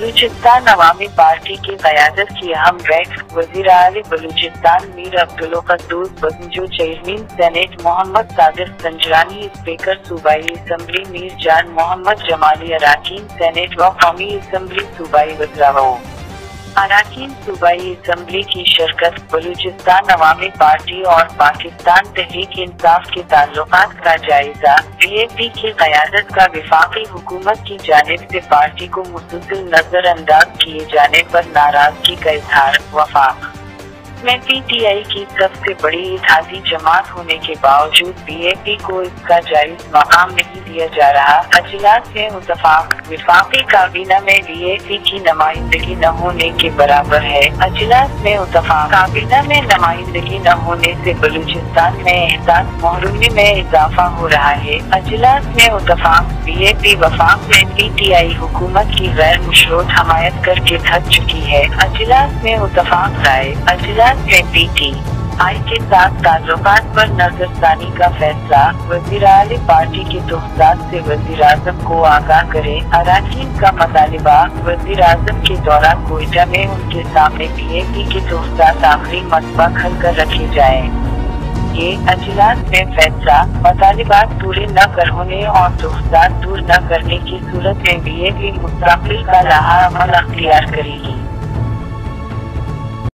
बलूचिस्तान अवामी party की क़यादत की अहम बैठक। वज़ीर-ए-आला Balochistan Mir Abdul Quddus Bizenjo, chairman senate Muhammad Sadiq Sanjrani, speaker सूबाई असम्बली मीर जान मोहम्मद जमाली, अरकान सेनेट व कौमी असम्बली सूबाई वज़राओ अरकान सूबाई असम्बली की शिरकत। बलूचिस्तान अवामी पार्टी और पाकिस्तान तहरीक इंसाफ के ताल्लुकात का जायजा। BAP की क़यादत का वफाकी हुकूमत की जानिब से पार्टी को मुसलसल नजरअंदाज किए जाने पर नाराजगी का इजहार। वफाक में PTI की सबसे बड़ी इत्तेहादी जमात होने के बावजूद BAP को इसका जायज मकाम नहीं दिया जा रहा। अजलास में मुतफ़ाक़। वफाकी काबीना में BAP की नुमाइंदगी न होने के बराबर है। अजलास में मुतफ़ाक़। काबीना में नुमाइंदगी न होने से बलूचिस्तान में एहसास महरूमी में इजाफा हो रहा है। अजलास में मुतफ़ाक़। BAP वफाक में PTI हुकूमत की गैर मशरूत हमायत करके थक चुकी है। अजलास में मुतफ़ाक़ राय। अजलास में PTI के साथ ताल्लुकात पर नजरसानी का फैसला। वज़ीर-ए-आला पार्टी के तोहफ़ात से वज़ीर-ए-आज़म को आगाह करे। अरकान का मुतालिबा। वज़ीर-ए-आज़म के दौरा कोयटा में उनके सामने BAP के तोहफ़ात आखिरी मरतबा खल कर रखे जाएं। ये अजलास में फैसला। मुतालिबात पूरे न कर होने और तोहफ़ात दूर न करने की सूरत में BAP मुस्तक़बिल का राह अमल अख्तियार करेगी।